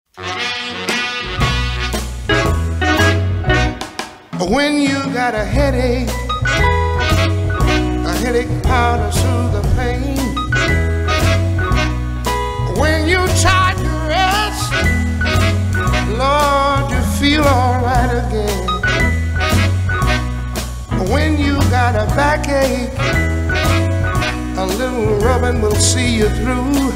When you got a headache powder soothe the pain. When you try to rest, Lord, you feel alright again. When you got a backache, a little rubbing will see you through.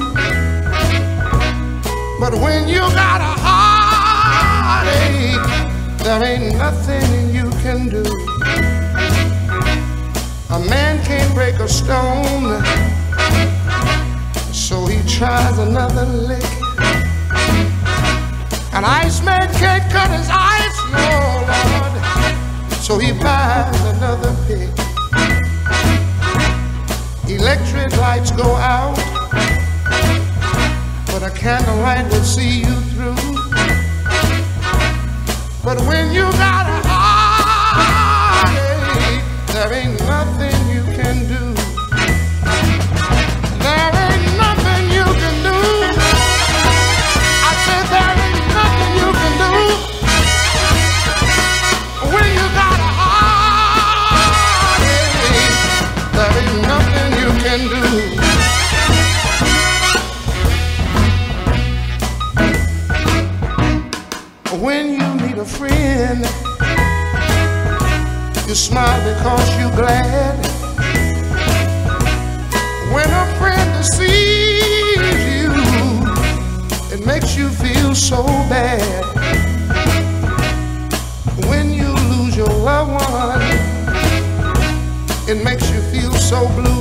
But when you got a heartache, there ain't nothing you can do. A man can't break a stone, so he tries another lick. An Iceman can't cut his ice, no Lord, so he buys another pick. Electric lights go out, but a candlelight will see you through. But when you got a heartache, there ain't nothing you can do. There ain't nothing you can do. I said there ain't nothing you can do. When you got a heartache, there ain't nothing you can do. When you meet a friend, you smile because you're glad. When a friend deceives you, it makes you feel so bad. When you lose your loved one, it makes you feel so blue.